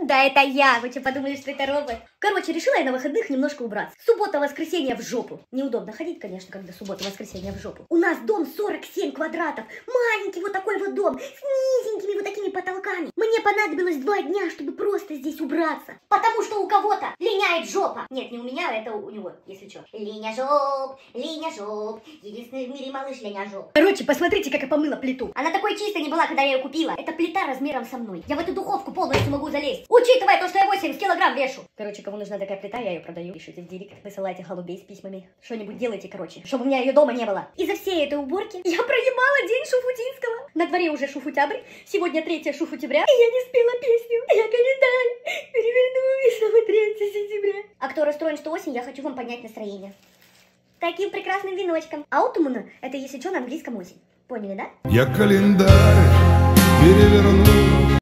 Да, это я. Вы что, подумали, что это робот? Короче, решила я на выходных немножко убраться. Суббота-воскресенье в жопу. Неудобно ходить, конечно, когда суббота-воскресенье в жопу. У нас дом 47 квадратов. Маленький вот такой вот дом. С низенькими вот такими потолками. Мне понадобилось 2 дня, чтобы просто здесь убраться. Потому что у кого-то линяет жопа. Нет, не у меня, это у него, если что. Линя жоп, линя жоп. Единственный в мире малыш линя жоп. Короче, посмотрите, как я помыла плиту. Она такой чистой не была, когда я ее купила. Это плита размером со мной. Я в эту духовку полностью могу залезть. Учитывая то, что я 80 килограмм вешу. Короче, кому нужна такая плита, я ее продаю. Пишите в директ, высылайте голубей с письмами. Что-нибудь делайте, короче, чтобы у меня ее дома не было. Из-за всей этой уборки я проебала день Шуфутинского. На дворе уже шуфутябрь. Сегодня 3 шуфутября. И я не спела песню. Я календарь переверну, и снова 3 сентября. А кто расстроен, что осень, я хочу вам поднять настроение. Таким прекрасным веночком. Аутумна — это, если что, на английском осень. Поняли, да? Я календарь переверну.